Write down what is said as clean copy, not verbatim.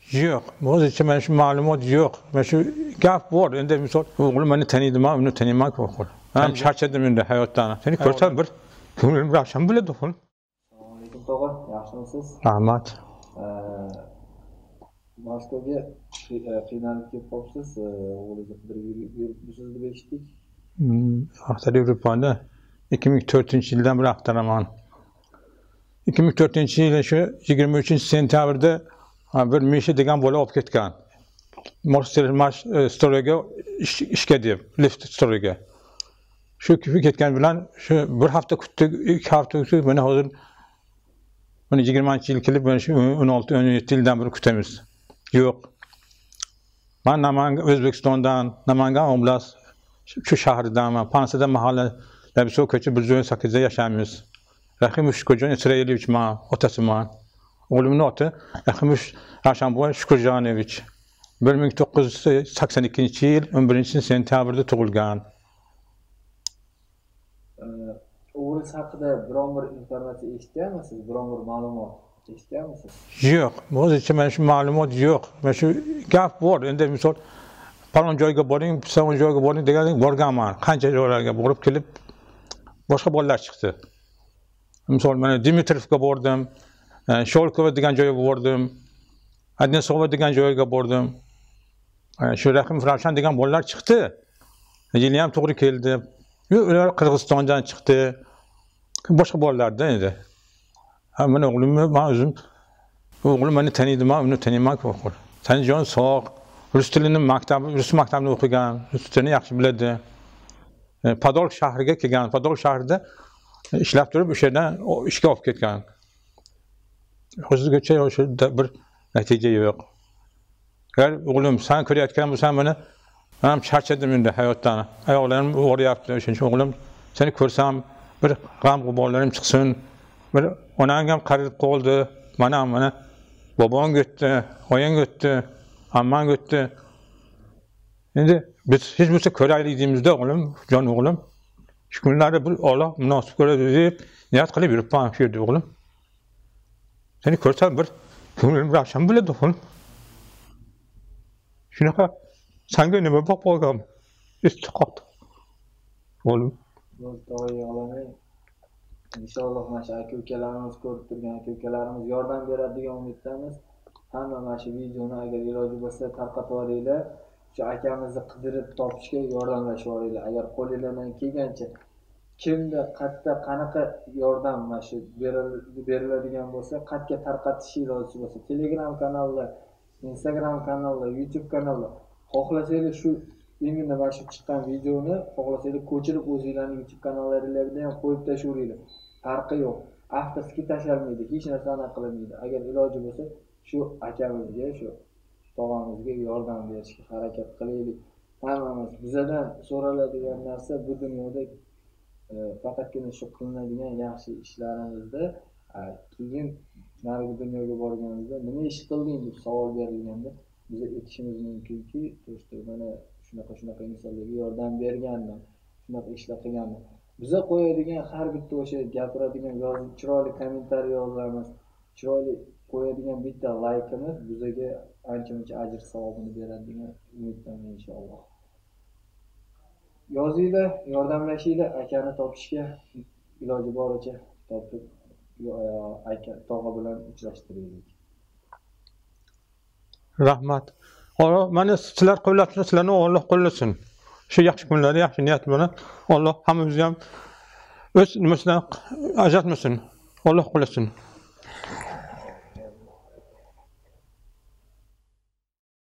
Yo'q, o'zicha mana shu ma'lumot yo'q. Mana shu gap bor. Endi misol, o'g'lim meni taniydimi, uni taniyman qo'rqur. Men charchadim endi hayotdan. Seni ko'rsam bir ko'nglim ravshan bo'ladi, o'g'lim. Assalomu alaykum tog'a, yaxshimisiz? Rahmat. Moskvaga qiynalib kelib qolibsiz, o'g'lingizni qidirib yuribsiz deb eshitdik. Axtarib yuribman-da. 2004-yildan beri axtaraman. 2004-yil shu 23-sentyabrda bir Misha degan bola olib ketgan. Moskva storiga ishga deb, lift storiga. Shu kuyib ketgan bilan shu bir hafta kutdik, 2 hafta kutdik. Mana hozir mana 20-yil kelib, mana shu 16-17 yildan beri kutamiz. Yo'q. Men O'zbekistondan, Namangan oblast shu shahardanman. Pansada mahalla Labisov ko'cha 118da yashaymiz. Rahimovich Shukurjon Isroilovich men, otasiman. O'g'limning oti Rahimovich Ravshanboy Shukurjonovich. 1982-yil 11-sentyabrda tug'ilgan. O'g'lingiz haqida biron bir informatsiya eshitganmisiz? Biron bir ma'lumot eshitganmisiz? Yo'q, o'zicha mana shu ma'lumot yo'q. Mana shu gap bor. Endi misol palon joyga boring, palon joyga boring degan borganman. Qancha joylarga borib kelib boshqa bolalar chiqdi. Misol mana Dimitrovga bordim, Sholkova degan joyga bordim, Adnesova degan joyga bordim. Shu Rahimov Ravshan degan bolalar chiqdi. Yili ham to'g'ri keldi. Ular Qirg'izistondan chiqdi. Boshqa bolalarda endi. Mana o'g'limni men o'zim o'g'lim meni taniydimi, uni taniyman qo'rqur. Tanijon sog', rus tilini rus maktabida o'qigan, rus tilini yaxshi biladi. Podolsk shahriga kelgan. Podolsk shahrida ishlab turib, o'sha yerdan ishga olib ketgan. Hozirgacha o'sha bir natija yo'q. Agar o'g'lim sen ko'rayotgan bo'lsan meni, men ham charchadim endi hayotdan. Oyoqlarim og'riyapti. O'shaning uchun o'g'lim seni ko'rsam bir g'am g'uborlarim chiqsin. Bir onang ham qarib qoldi. Mana bobong o'tdi, oyang o'tdi, ammang o'tdi. Endi biz hech bo'lsa ko'raylik deymizda o'g'lim, jon o'g'lim. Shu kunlarda bir Alloh munosib ko'radi deb niyat qilib yuribman shu yerda o'g'lim. Seni ko'rsam bir ko'nglim ravshan bo'ladi o'g'lim. Shunaqa senga nima bo'lib qolgan? Istiqot. O'g'lim. Inshaalloh mana shu aka-ukalarimiz ko'rib turgan aka-ukalarimiz yordam beradi degan umiddamiz. Hamma mana shu videoni agar iloji bo'lsa tarqatib yuboringlar. Shu akamizni qidirib topishga yordamlashib yuboringlar. Agar qo'lingizdan kelgancha kimda qayerda qanaqa yordam mana shu beriladigan bo'lsa, qayerga tarqatish iloji bo'lsa, Telegram kanalda, Instagram kanalda, YouTube kanalda xohlasanglar shu endi mana shu chiqqan videoni xohlasanglar ko'chirib o'zingizlarning YouTube kanallarida ham qo'yib tashlayveringlar. Farqi yo'q. Avtosiga tashalmaydi, hech narsani qilmaydi. Agar iloji bo'lsa shu akamizga, shu tog'amizga yordam berishga harakat qilaylik. Hammamiz bizdan so'raladigan narsa bu dunyoda faqatgina shu qilinadigan yaxshi ishlarimizda, keyin narigi dunyoga borganimizda nima ish qilding deb savol berilganda biz aytishimiz mumkinki, do'stlar mana shunaqa insonlarga yordam berganman, shunaqa ishlar qilganman. Biza qo'yadigan har bitta o'sha gapiradigan yozib chiroyli kommentariy yozamiz, chiroyli qo'yadigan bitta laykimiz bizga ancha-muncha ajr savobini beradi degan umiddaman inshaalloh. Yozinglar, yordamlashinglar, akani topishga iloji boricha topib aka tog'a bilan uchrashtiraylik. Rahmat. Alloh mana sizlar qo'llabsiz, sizlarni Alloh qo'llasin. Shu yaxshi kunlarda yaxshi niyat bilan Alloh hammamizni ham o'z nimasidan ajratmasin. Alloh qo'llasin.